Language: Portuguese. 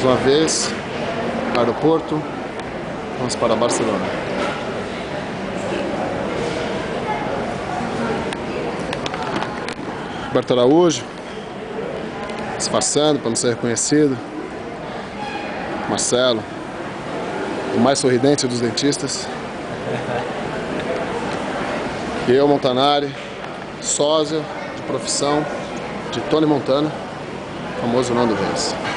Mais uma vez, aeroporto, vamos para Barcelona. Roberto Araújo, disfarçando para não ser reconhecido. Marcelo, o mais sorridente dos dentistas. E eu, Montanari, sósia de profissão de Tony Montana, famoso Nando Reis.